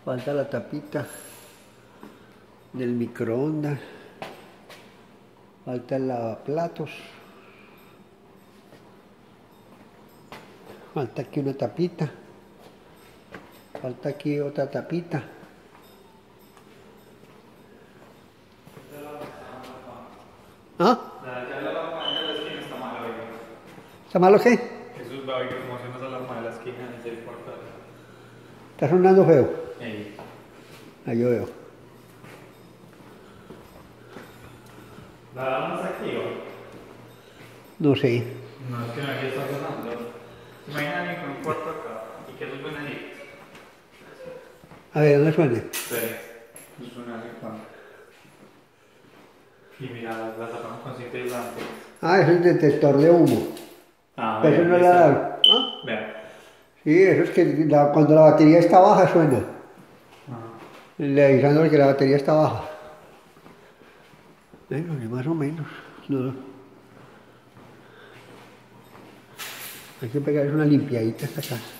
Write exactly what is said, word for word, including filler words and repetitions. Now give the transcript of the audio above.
Falta la tapita del microondas. Falta el lavaplatos. Falta aquí una tapita. Falta aquí otra tapita. ¿Ah? Ya la alarma de la esquina está mala, oiga. ¿Está malo qué? Jesús va a oír como suena esa alarma de la esquina en el cuarto. ¿Está sonando feo? Ey. Ahí yo veo. ¿La alarma está aquí o? No sé. No, es que aquí está sonando. ¿Se imaginan alguien con un cuarto acá y que eso suena ahí? A ver, ¿dónde suene? Espere, eso suena así cuando. Y mira, las la tapamos con cinta aislante. Ah, es el detector de humo. Ah, Pero eso no le ha dado. ¿Ah? Vean. Sí, eso es que la- cuando la batería está baja suena. Ajá. Le avisándole que la batería está baja. Bueno, ni más o menos. No. Hay que pegarle una limpiadita a esta casa.